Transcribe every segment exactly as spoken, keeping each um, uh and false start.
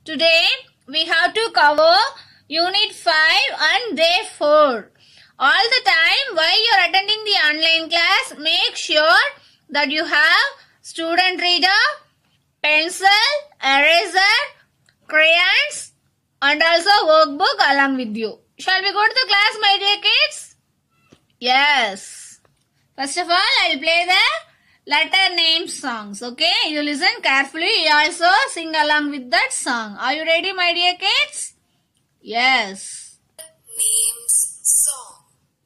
Today we have to cover Unit five and Day four. All the time while you are attending the online class, make sure that you have student reader, pencil, eraser, crayons and also workbook along with you. Shall we go to the class, my dear kids? Yes. First of all, I will play the letter name songs. Okay, you listen carefully. You also sing along with that song. Are you ready, my dear kids? Yes. Names song.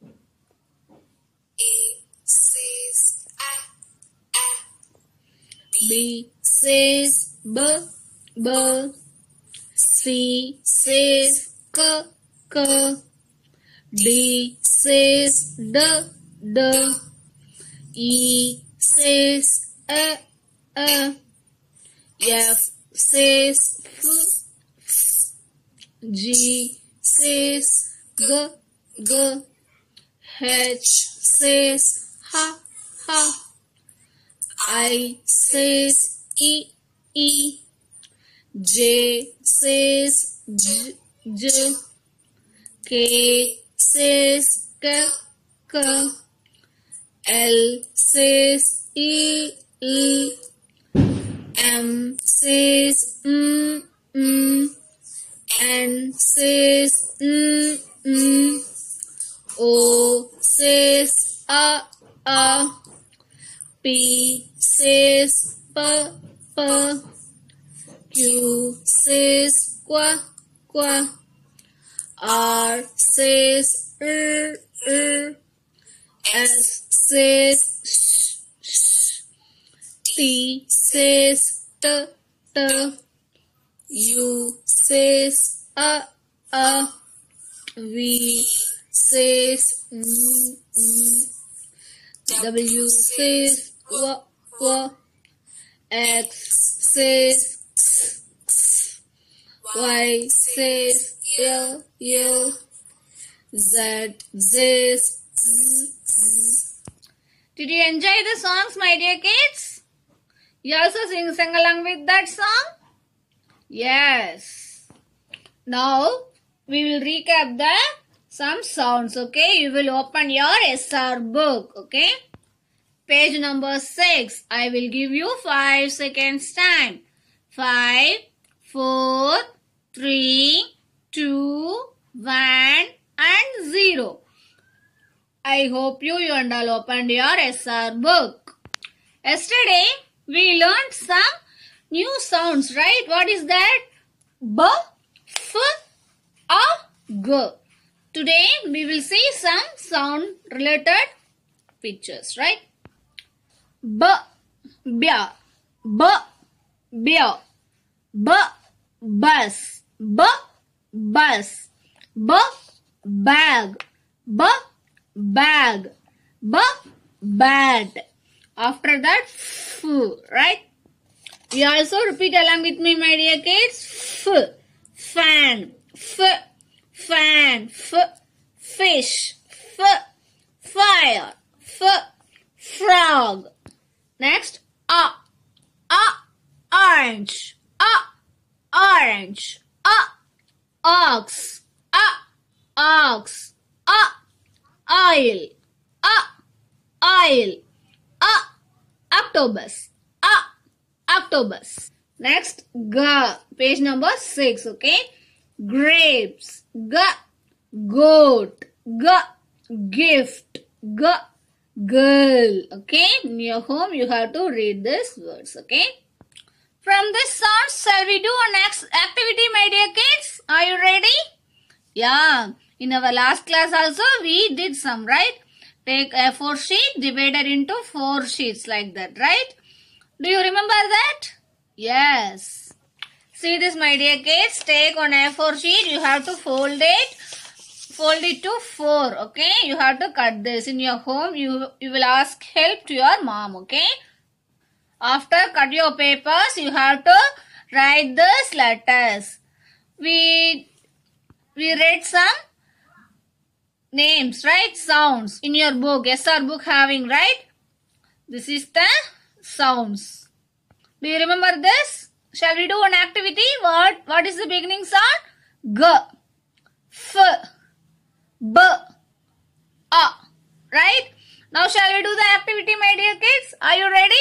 A says a, a. B says b, b. C says k, k. D says d, d. E says a, a. F says f, f. G says g, g. H says ha, ha. I says e, e. J says j, j. K says k, k. L says e, e. M says mm, mm. N says mm, mm. O says a, a. P says p, p. Q says qua, qua. R says r, r. S says sh, sh. T says t, t. U says a, a. V says mm, mm. W says w, w. X says x, x. Y says y, y. Z says z, z. Did you enjoy the songs, my dear kids? You also sing, sing along with that song? Yes. Now we will recap the some sounds. Okay, you will open your S R book. Okay, page number six. I will give you five seconds time. Five, four, three, two, one, and zero. I hope you, you and all opened your S R book. Yesterday we learned some new sounds, right? What is that? B, F, A, G. Today we will see some sound related pictures, right? B, bya, b, bya, b, bus, b, bus, b, bag, b, bag, b, bad. After that, f, right? You also repeat along with me, my dear kids. F, fan, f, fan, f, fish, f, fire, f, frog. Next, a, a, orange, a, orange, a, ox, a, ox, a, oil, a, oil, a, octopus, a, octopus. Next, G, page number six, okay? Grapes, G, goat, G, gift, G, girl, okay? In your home, you have to read these words, okay? From this sounds, shall we do a next activity, my dear kids? Are you ready? Yeah, in our last class also, we did some, right? Take a four sheet, divided into four sheets like that, right? Do you remember that? Yes. See this, my dear kids. Take on A four sheet. You have to fold it. Fold it to four. Okay. You have to cut this. In your home, you, you will ask help to your mom. Okay. After cut your papers, you have to write these letters. We, we read some names, right? Sounds in your book. S R book having, right? This is the sounds. Do you remember this? Shall we do one activity? What? What is the beginning sound? G, F, B, A. Right? Now shall we do the activity, my dear kids? Are you ready?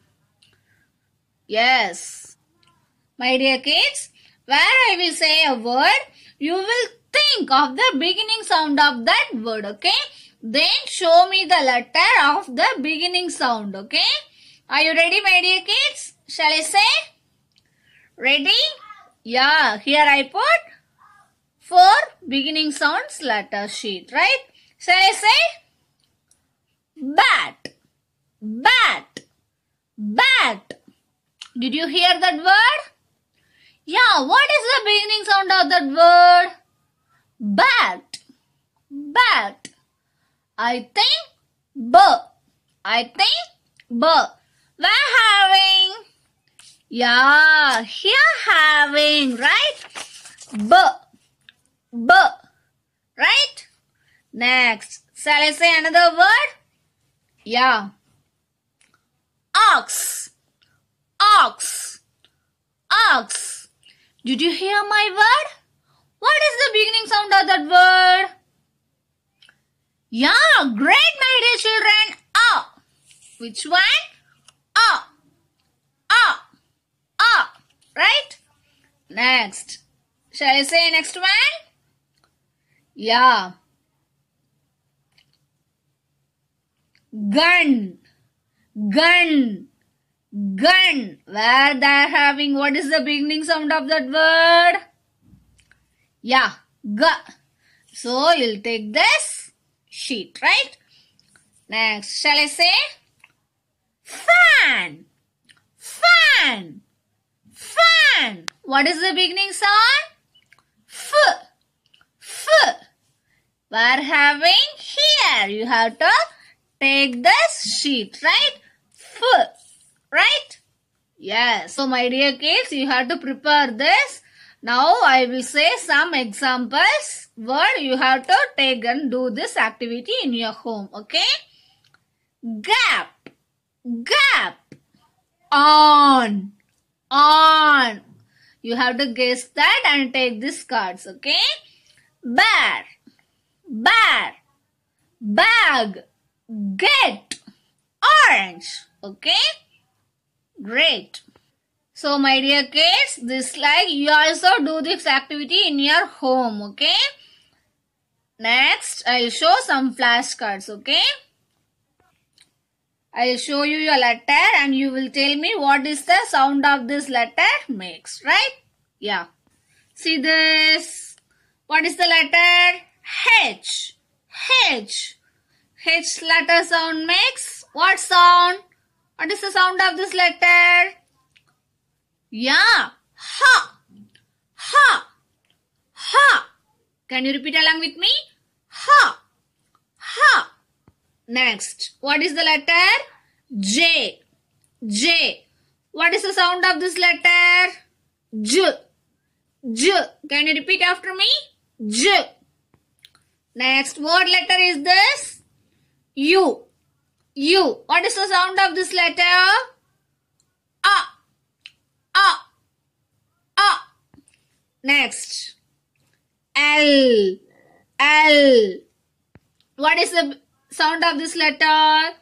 Yes. My dear kids, where I will say a word, you will think of the beginning sound of that word, okay? Then show me the letter of the beginning sound, okay? Are you ready, my dear kids? Shall I say? Ready? Yeah, here I put four beginning sounds letter sheet, right? Shall I say? Bat, bat, bat. Did you hear that word? Yeah, what is the beginning sound of that word? Bat, bat. I think B. I think B. We're having. Yeah, here having, right? B, B, right? Next, shall I say another word? Yeah. Ox, ox, ox. Did you hear my word? What is the beginning sound of that word? Yeah, great, my dear children. A. Which one? A. A. A. Right? Next. Shall I say next one? Yeah. Gun. Gun. Gun. Where they are having, what is the beginning sound of that word? Yeah. G. So, you'll take this sheet, right? Next. Shall I say? Fan. Fan. Fan. What is the beginning sound? F. F. We're having here. You have to take this sheet, right? F. Right? Yes. So, my dear kids, you have to prepare this. Now, I will say some examples. Word you have to take and do this activity in your home. Okay? Gap. Gap. On. On. You have to guess that and take these cards. Okay? Bear. Bear. Bag. Get. Orange. Okay? Great. So, my dear kids, this like you also do this activity in your home. Okay? Next, I will show some flashcards. Okay? I will show you your letter and you will tell me what is the sound of this letter makes. Right? Yeah. See this. What is the letter? H. H. H letter sound makes what sound? What is the sound of this letter? Yeah. Ha. Ha. Ha. Can you repeat along with me? Ha. Ha. Next. What is the letter? J. J. What is the sound of this letter? J. J. Can you repeat after me? J. Next. What letter is this? U. U. What is the sound of this letter? A. A. A. Next. L. L. What is the sound of this letter?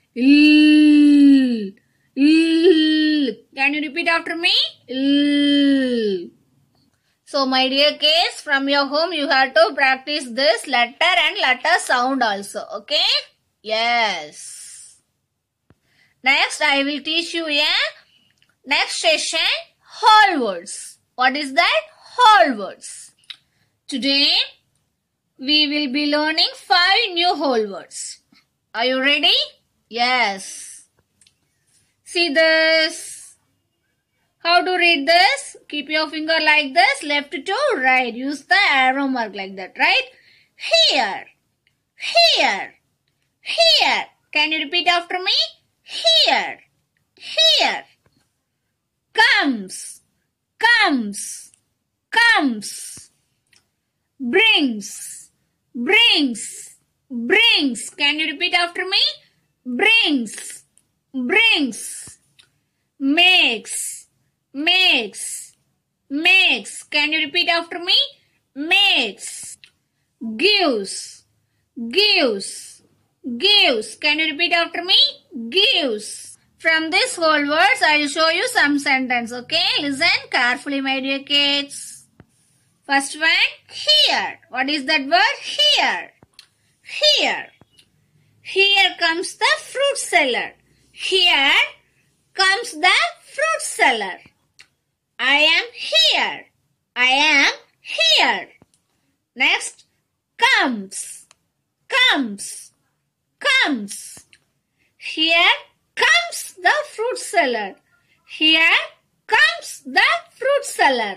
L. L. Can you repeat after me? L. So, my dear kids, from your home you have to practice this letter and letter sound also. Okay? Yes. Next, I will teach you a next session, whole words. What is that? Whole words. Today, we will be learning five new whole words. Are you ready? Yes. See this. How to read this? Keep your finger like this, left to right. Use the arrow mark like that, right? Here. Here. Here. Can you repeat after me? Here. Here. Comes. Comes. Comes. Brings. Brings. Brings. Can you repeat after me? Brings. Brings. Makes. makes, makes. Can you repeat after me? Makes. Gives, gives, gives. Can you repeat after me? Gives. From this whole words, I will show you some sentence. Okay, listen carefully, my dear kids. First one, here. What is that word? Here. Here. Here comes the fruit seller. Here comes the fruit seller. I am here. I am here. Next, comes. Comes. Comes. Here comes the fruit seller. Here comes the fruit seller.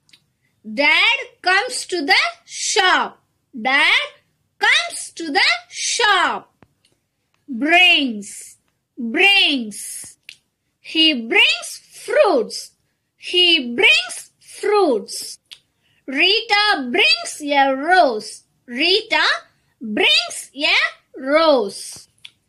Dad comes to the shop. Dad comes to the shop. Brings, brings. He brings fruits. He brings fruits. Rita brings a rose. Rita brings a rose.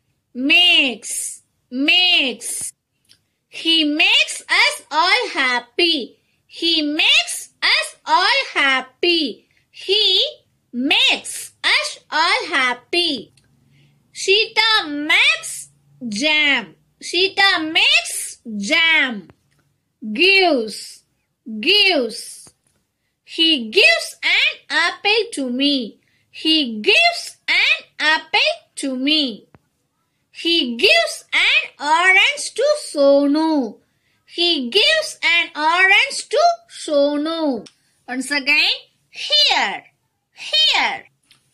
Makes, makes. He makes us all happy. He makes us all happy. He makes us all happy. Sheeta makes jam. Sheeta makes jam. Gives, gives. He gives an apple to me. He gives an apple to me. He gives an orange to Sonu. He gives an orange to Sonu. Once again, here, here.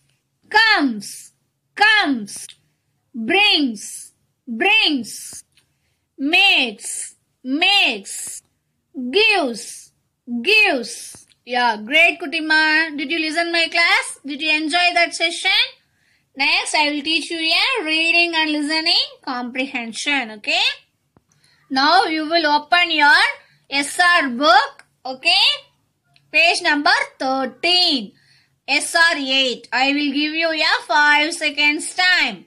Comes, comes. Brings, brings. Makes, makes. Gives, gives. Yeah, great, Kutima. Did you listen my class? Did you enjoy that session? Next, I will teach you a reading and listening comprehension. Okay? Now, you will open your S R book. Okay? Page number thirteen. S R eight. I will give you a five seconds time.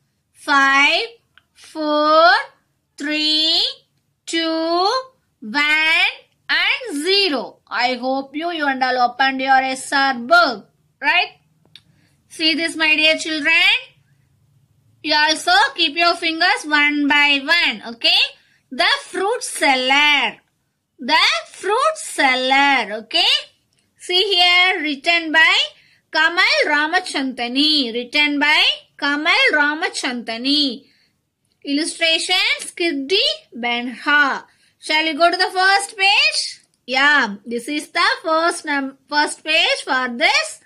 five, four, three, two, one and zero. I hope you, you and all opened your S R book. Right? See this, my dear children. You also keep your fingers one by one. Okay? The fruit seller. The fruit seller. Okay? See here, written by Kamal Ramachandani. Written by Kamal Ramachandani. Illustrations, Kirti Benha. Shall we go to the first page? Yeah, this is the first, num first page for this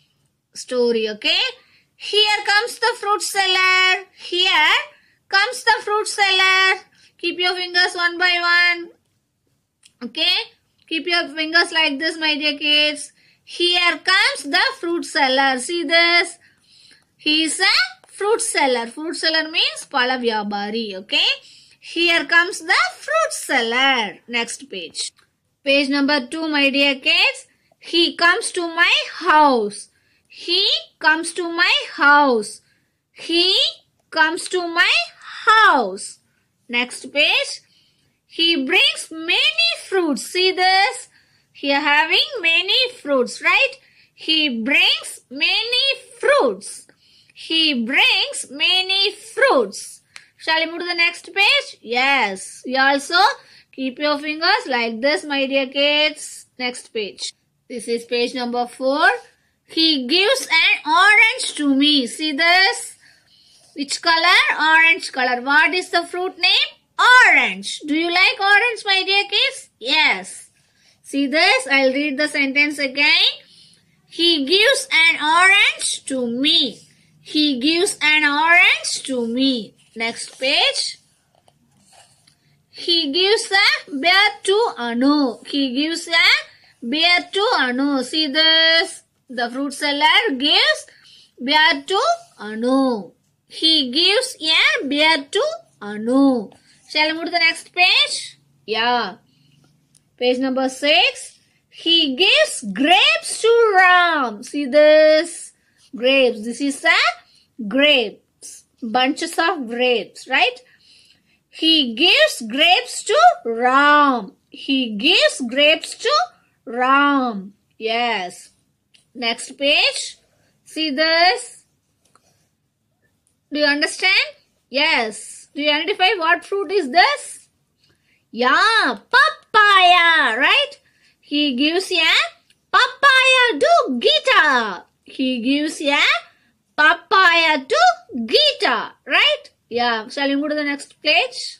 story, okay? Here comes the fruit seller. Here comes the fruit seller. Keep your fingers one by one. Okay? Keep your fingers like this, my dear kids. Here comes the fruit seller. See this? He is a fruit seller. Fruit seller means Pala Vyabari, okay? Here comes the fruit seller. Next page. Page number two, my dear kids. He comes to my house. He comes to my house. He comes to my house. Next page. He brings many fruits. See this? He are having many fruits, right? He brings many fruits. He brings many fruits. Shall we move to the next page? Yes. You also keep your fingers like this, my dear kids. Next page. This is page number four. He gives an orange to me. See this? Which color? Orange color. What is the fruit name? Orange. Do you like orange, my dear kids? Yes. See this? I'll read the sentence again. He gives an orange to me. He gives an orange to me. Next page. He gives a bear to Anu. He gives a bear to Anu. See this? The fruit seller gives bear to Anu. He gives a bear to Anu. Shall we move to the next page? Yeah. Page number six. He gives grapes to Ram. See this? Grapes. This is a grapes. Bunches of grapes, right? He gives grapes to Ram. He gives grapes to Ram. Yes. Next page. See this? Do you understand? Yes. Do you identify what fruit is this? Yeah, papaya, right? He gives a papaya to Gita. He gives a papaya to Gita, right? Yeah. Shall we move to the next page?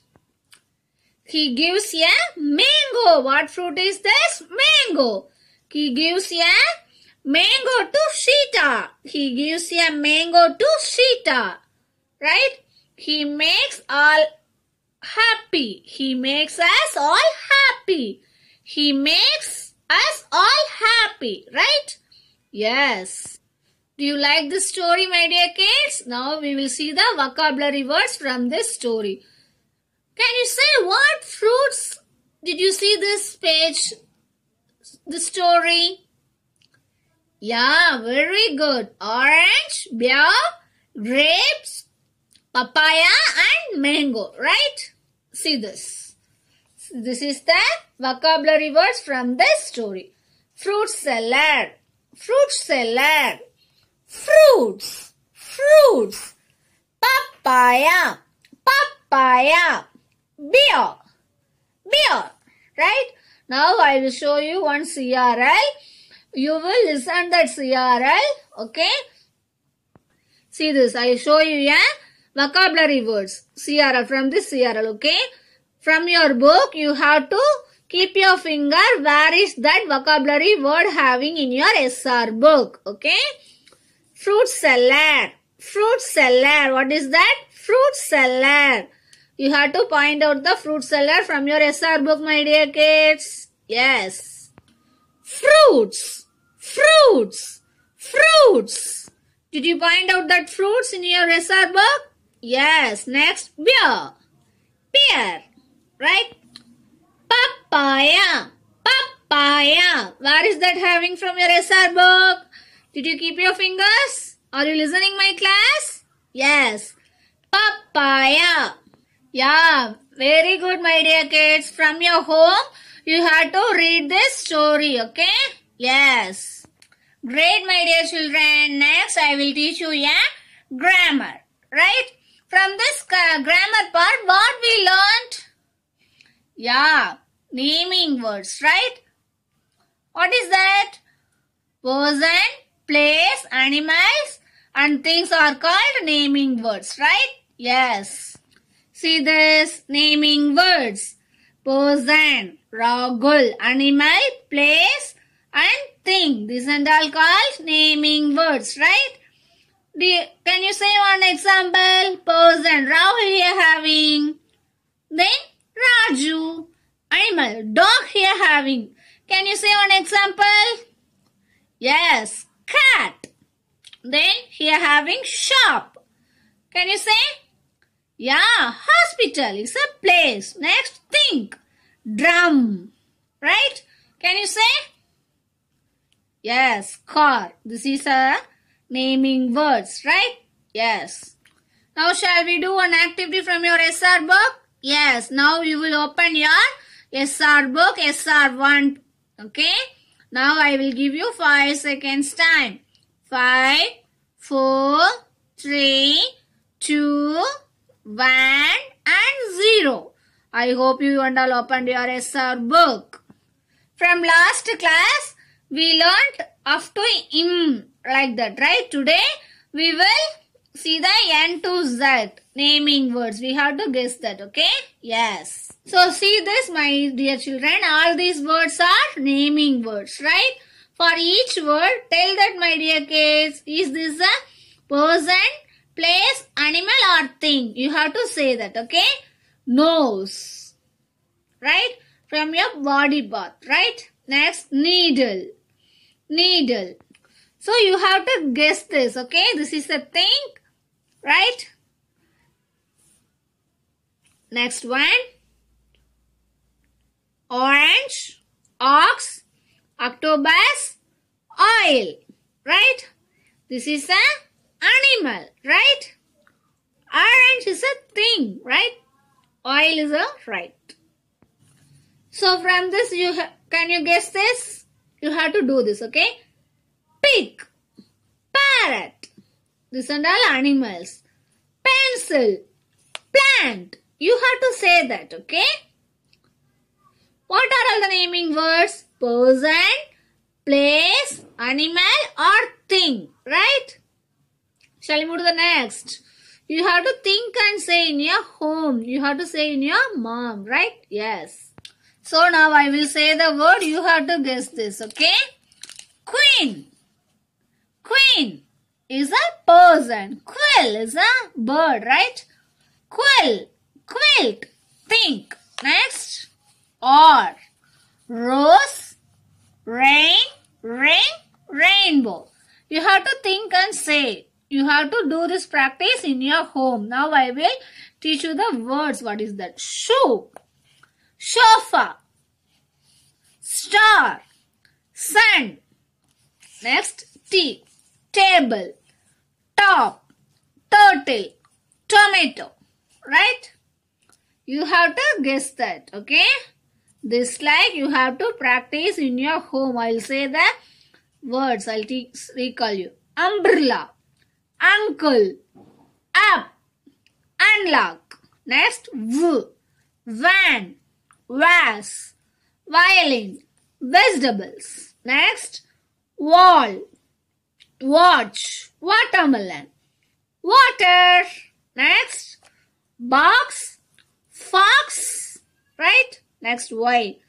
He gives a mango. What fruit is this? Mango. He gives a mango to Sita. He gives a mango to Sita. Right? He makes all happy. He makes us all happy. He makes us all happy. Right? Yes. Do you like this story, my dear kids? Now we will see the vocabulary words from this story. Can you say what fruits did you see this page, the story? Yeah, very good. Orange, bear, grapes, papaya and mango, right? See this. This is the vocabulary words from this story. Fruit salad, fruit salad, fruits, fruits, papaya, papaya, beer, beer, right? Now I will show you one C R L. You will listen that C R L, okay? See this, I show you a vocabulary words, C R L, from this C R L, okay? From your book, you have to keep your finger where is that vocabulary word having in your S R book, okay? Fruit salad, fruit salad, what is that? Fruit salad. You have to point out the fruit salad from your S R book, my dear kids. Yes. Fruits, fruits, fruits. Did you point out that fruits in your S R book? Yes. Next, beer, beer, right? Papaya, papaya. Where is that having from your S R book? Did you keep your fingers? Are you listening, my class? Yes. Papaya. Yeah, very good, my dear kids. From your home, you have to read this story, okay? Yes. Great, my dear children. Next, I will teach you a grammar, right? From this uh, grammar part, what we learned? Yeah, naming words, right? What is that? Person, place, animals, and things are called naming words, right? Yes. See this, naming words. Person, Rahul, animal, place, and thing. These are all called naming words, right? Do you, can you say one example? Person, Rahul here having. Then Raju. Animal, dog here having. Can you say one example? Yes, cat. Then here having shop. Can you say? Yeah, hospital is a place. Next, think. Drum. Right? Can you say? Yes, car. This is a naming words, right? Yes. Now shall we do an activity from your S R book? Yes. Now you will open your S R book, S R one. Okay? Now I will give you five seconds time. Five, four, three, two, one and zero. I hope you and all opened your S R book. From last class, we learnt up to im like that, right? Today, we will see the N to Z naming words. We have to guess that, okay? Yes. So, see this, my dear children. All these words are naming words, right? For each word, tell that, my dear kids, is this a person, place, animal or thing? You have to say that, okay? Nose, right? From your body part, right? Next, needle, needle. So, you have to guess this, okay? This is a thing, right? Next one, orange, ox, octopus, oil, right? This is a animal, right? Orange is a thing, right? Oil is a right. So from this, you can you guess this? You have to do this, okay? Pig, parrot. These are all animals. Pencil, plant. You have to say that, okay? What are all the naming words? Person, place, animal or thing, right? Shall we move to the next? You have to think and say in your home. You have to say in your mom, right? Yes. So now I will say the word. You have to guess this, okay? Queen. Queen is a person. Quill is a bird, right? Quill, quilt, think. Next. Or. Rose, rain, ring, rainbow. You have to think and say. You have to do this practice in your home. Now I will teach you the words. What is that? Shoe, sofa, star, sun. Next, tea, table, top, turtle, tomato. Right? You have to guess that. Okay? This like you have to practice in your home. I will say the words. I will recall you. Umbrella, uncle, up, unlock. Next, v, van, vase, violin, vegetables. Next, wall, watch, watermelon, water. Next, box, fox, right? Next, Y,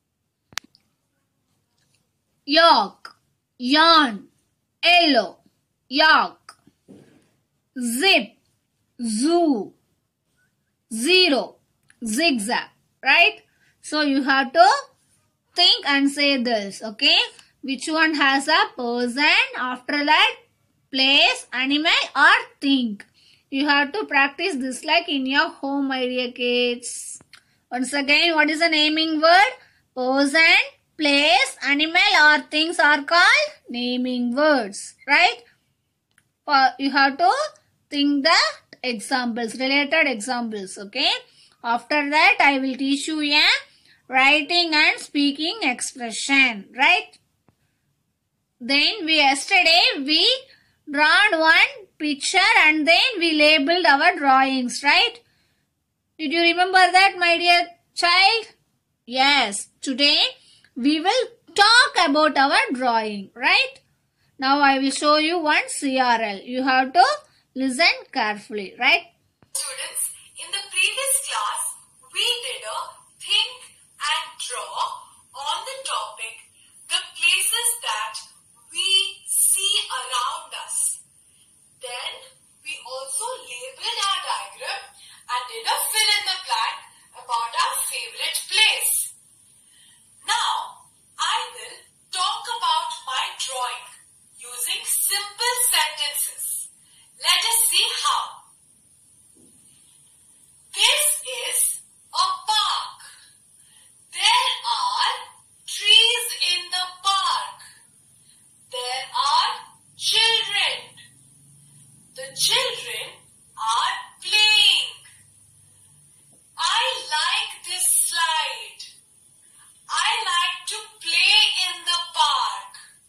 York, yarn, yellow, York, zip, zoo, zero, zigzag, right? So you have to think and say this, okay? Which one has a person, after that place, animal or thing. You have to practice this like in your home, my dear kids. Once again, what is the naming word? Person, place, animal or things are called naming words, right? You have to think the examples, related examples, okay? After that, I will teach you a writing and speaking expression, right? Then we yesterday we drawn one picture and then we labeled our drawings, right? Did you remember that, my dear child? Yes. Today we will talk about our drawing, right? Now I will show you one C R L. You have to listen carefully, right? Students, in the previous class, we did a think and draw on the topic, the places that we see around us. Then we also labeled our diagram and did a fill in the blank about our favorite place. Now, I will talk about my drawing using simple sentences. Let us see how. This is a park. There are trees in the park. There are children. The children are playing. I like this slide. I like to play in the park.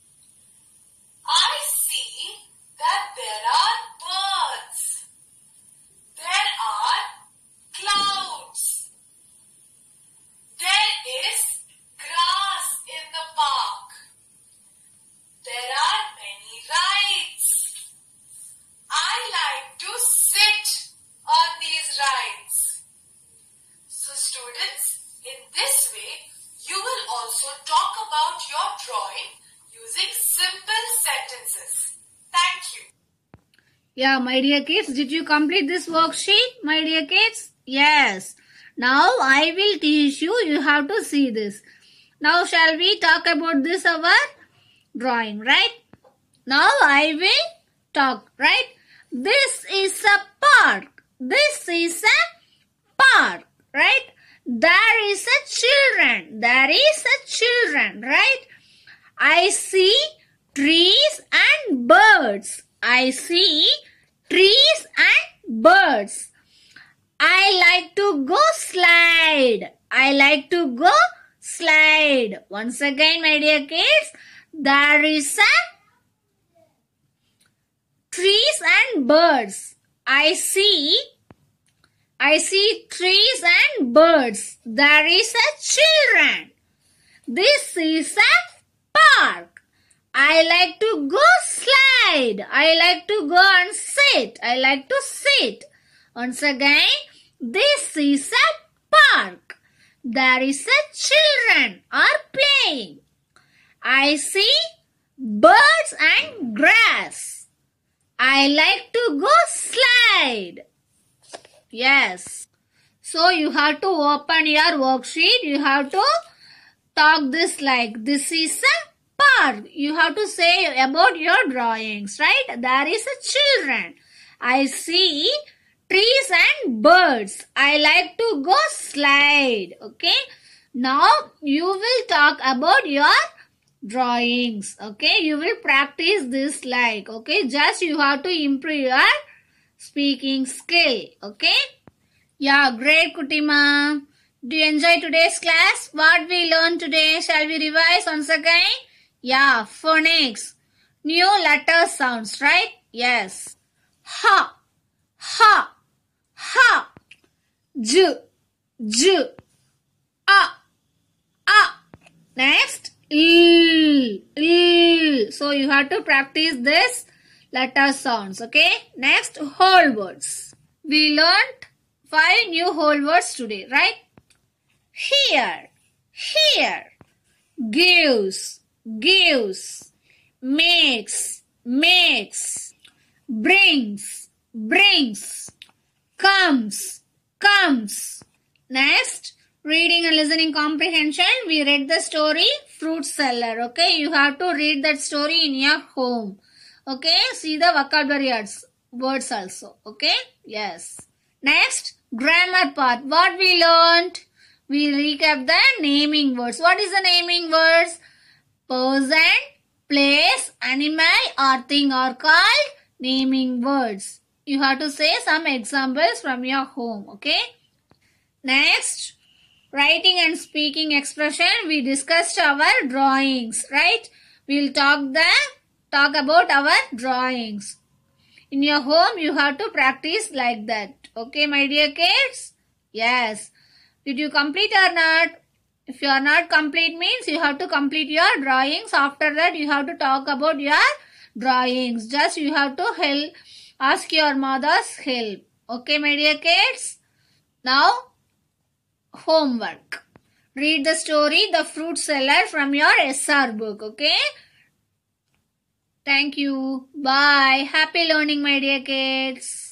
I see that there are birds. There are clouds. There is grass in the park. There are many rides. I like to sit on these rides. So students, in this way, you will also talk about your drawing using simple sentences. Thank you. Yeah, my dear kids, did you complete this worksheet, my dear kids? Yes. Now I will teach you. You have to see this. Now shall we talk about this our drawing, right? Now I will talk, right? This is a park. This is a park, right? There is a children. There is a children, right? I see trees and birds. I see trees and birds. I like to go slide. I like to go slide. Once again, my dear kids, there is a trees and birds. I see, I see trees and birds. There is a children. This is a park. I like to go slide. I like to go and sit. I like to sit. Once again, this is a park. There is a children are playing. I see birds and grass. I like to go slide. Yes. So you have to open your worksheet. You have to talk this like this is a park. You have to say about your drawings, right? There is a children. I see trees and birds. I like to go slide. Okay. Now you will talk about your drawings. Okay. You will practice this like. Okay. Just you have to improve your speaking skill. Okay. Yeah. Great, Kutima. Do you enjoy today's class? What we learned today? Shall we revise once again? Yeah. Phonics. New letter sounds, right? Yes. Ha. Ha. Ha, j, j, a, a. Next, l, l. So you have to practice this letter sounds. Okay. Next, whole words. We learned five new whole words today, right? Here, here, gives, gives, makes, makes, brings, brings. Comes, comes. Next, reading and listening comprehension. We read the story, Fruit Seller. Okay, you have to read that story in your home. Okay, see the vocabulary words also. Okay, yes. Next, grammar part. What we learned? We recap the naming words. What is the naming words? Person, place, animal or thing are called naming words. You have to say some examples from your home, okay? Next, writing and speaking expression. We discussed our drawings, right? We'll talk the talk about our drawings. In your home, you have to practice like that. Okay, my dear kids? Yes. Did you complete or not? If you are not complete means you have to complete your drawings. After that, you have to talk about your drawings. Just you have to help. Ask your mother's help. Okay, my dear kids? Now, homework. Read the story, The Fruit Seller from your S R book. Okay? Thank you. Bye. Happy learning, my dear kids.